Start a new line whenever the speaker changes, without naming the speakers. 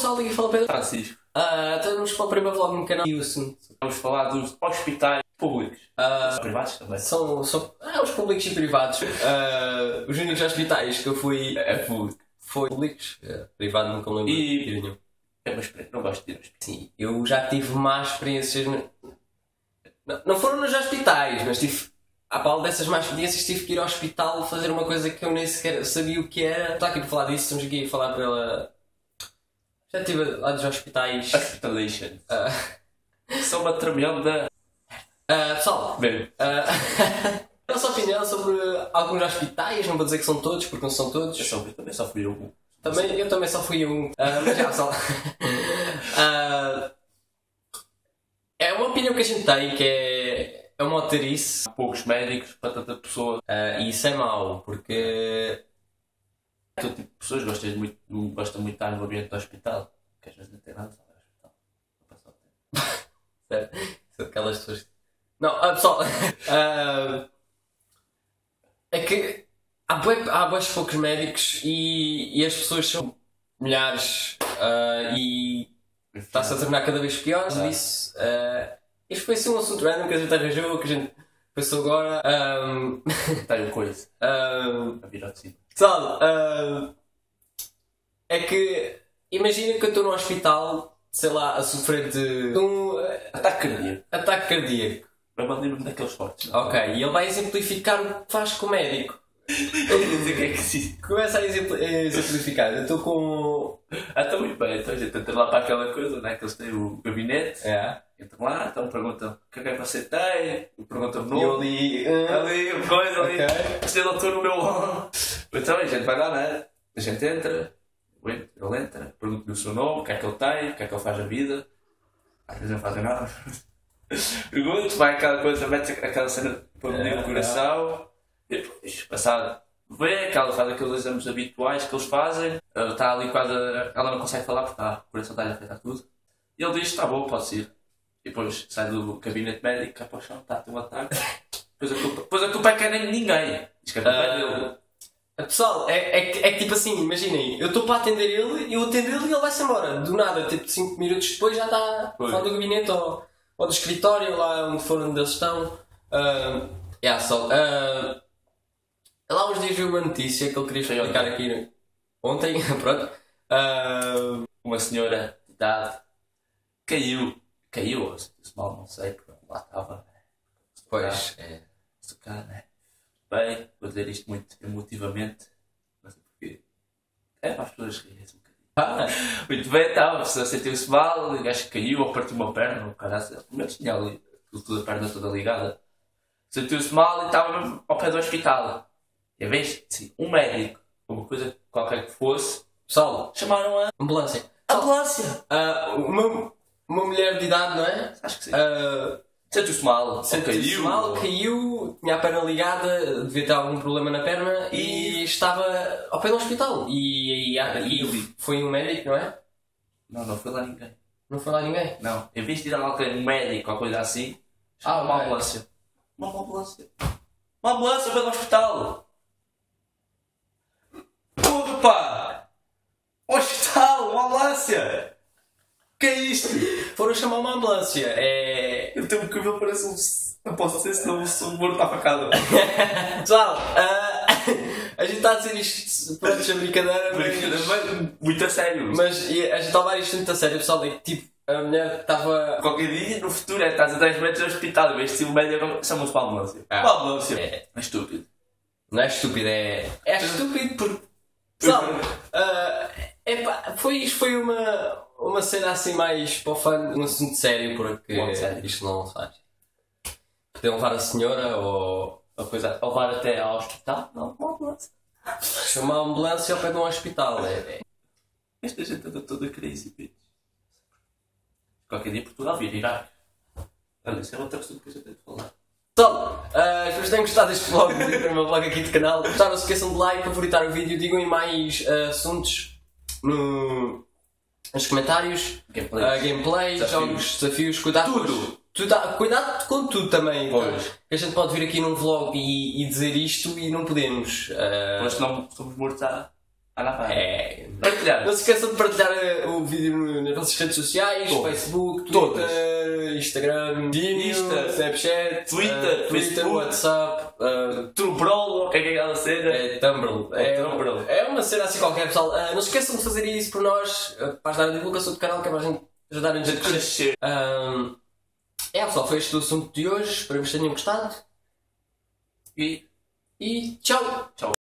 pessoal e fala Pedro
Francisco.
Estamos para o primeiro vlog no canal Houston.
Vamos falar dos hospitais públicos. Os privados também.
São os públicos e privados. Os únicos hospitais que eu fui foi públicos. Privado nunca me lembro de ir nenhum.
É uma experiência, não gosto de ir.
Sim, eu já tive más experiências. Não foram nos hospitais, mas tive. À pala dessas más experiências, tive que ir ao hospital fazer uma coisa que eu nem sequer sabia o que era. Está aqui para falar disso, estamos aqui a falar pela. Já estive lá dos hospitais.
Hospitalation. São uma tremenda.
Pessoal,
Bem.
a nossa opinião sobre alguns hospitais, não vou dizer que são todos, porque não são todos.
Eu também só fui um.
Eu também só fui um. Mas já, pessoal. É uma opinião que a gente tem, que é uma oterice.
Há poucos médicos para tanta pessoa.
E isso é mau, porque.
Todo tipo de pessoas gostam muito de estar no ambiente do hospital. Que às vezes não tem nada a ver no hospital. Não passa o tempo.
Certo? São aquelas pessoas. Não, pessoal. É que há bués poucos médicos e as pessoas são milhares e está-se a tornar cada vez pior. Isso. Isto foi assim um assunto random que a gente arranjou, que a gente pensou agora.
Tem coisa. A virar de cima.
Pessoal, é que imagina que eu estou no hospital, sei lá, a sofrer de um
Ataque cardíaco.
cardíaco.
Eu lembro-me daqueles fortes.
Ok, e ele vai exemplificar o que faz com o médico.
Eu ia dizer o que é que sim.
Começa a exemplificar. Eu estou com.
Está muito bem. Então a gente entra lá para aquela coisa, né? Que eles têm o gabinete.
É.
Entram lá, então perguntam o que é que você tem. Perguntam-me
E eu
nome.
ali.
Ali, coisa ali.
Ok.
Você doutor no meu. Então a gente vai lá, né? A gente entra. Ele entra. Pergunta-lhe o seu nome, o que é que ele tem, o que é que ele faz na vida. Às vezes não fazem nada. Pergunto, vai aquela coisa, mete aquela cena para medir o coração. E depois, passado, vê que ela faz aqueles exames habituais que eles fazem. Ela está ali quase. Ela não consegue falar porque o coração está-lhe a afetar tudo. E ele diz: está bom, pode ir. E depois sai do gabinete médico, cai para o chão, está a ter um ataque. Depois a culpa é que é nem ninguém. Diz que a culpa é dele.
Pessoal, é que tipo assim, imaginem, eu estou para atender ele, eu atendo ele e ele vai-se embora. Do nada, tipo 5 minutos depois já está fora do gabinete ou do escritório, lá onde eles estão. Lá uns dias vi uma notícia que ele queria explicar aqui ontem, pronto.
Uma senhora de idade caiu, ou se mal, não sei, porque lá estava.
Pois,
Se calhar, né? Bem, vou dizer isto muito emotivamente, não sei porquê. É para as pessoas rirem-se um bocadinho. Muito bem, estava, a pessoa sentiu-se mal, o gajo caiu ou partiu uma perna, o caralho, pelo menos tinha ali a perna toda ligada. Sentiu-se mal e estava mesmo ao pé do hospital. E a vez de um médico, uma coisa qualquer que fosse,
pessoal,
chamaram a
ambulância.
ambulância!
Uma mulher de idade, não é?
Acho que sim. Sentiu-se mal,
caiu, tinha a perna ligada, devia ter algum problema na perna e estava ao pé do hospital. E foi um médico, não é?
Não foi lá ninguém.
Não foi lá ninguém?
Não, em vez de ir a alguém, um médico ou coisa assim, uma ambulância. Uma ambulância. Uma ambulância para o hospital. Porra, pá! Hospital, uma ambulância! Que é isto?
Foram chamar uma ambulância.
Eu tenho um cabelo que parece um... Não posso dizer, senão o morro está facado.
Pessoal, a gente está a dizer isto, pronto, é brincadeira,
Mas muito a sério.
mas a gente está a levar isto muito a sério, pessoal. É que, tipo, a mulher estava...
Qualquer dia, no futuro, estás a 10 metros do hospital, em vez de ser um médico, chamam-se para a ambulância. Para a ambulância. É estúpido.
Não é estúpido, é estúpido porque... Pessoal, isto foi uma cena assim mais para o fã, um assunto sério, porque isto não se faz. Podiam levar a senhora ou
levar até ao hospital? Não, uma ambulância.
chamar a ambulância ao pé de um hospital.
Esta gente anda toda crazy, bitch. Qualquer dia Portugal vir Iraque. Olha, isso é outro assunto que a gente tem de falar.
Pessoal, espero que tenham gostado deste vlog, do meu vlog aqui do canal. Gostaram, não se esqueçam de like, favoritar o vídeo, digam mais assuntos nos comentários. Gameplay, jogos, desafios, cuidado cuidado com tudo também.
Pois.
A gente pode vir aqui num vlog e dizer isto e não podemos.
Mas não somos mortos há lá vai.
É.
Partilhar.
Não se esqueçam de partilhar o vídeo nas vossas redes sociais,
Todas.
Facebook,
Todas.
Twitter, Instagram,
Insta,
Snapchat,
Twitter, Facebook,
WhatsApp,
Trubrolo, o que é aquela cena?
Tumblr.
Tumblr.
É uma cena assim qualquer, pessoal. Não se esqueçam de fazer isso por nós, para ajudar a divulgação do canal, que é para a gente ajudar-nos a crescer.
Crescer.
Pessoal, foi este o assunto de hoje. Esperamos que tenham gostado.
E
E tchau!
tchau.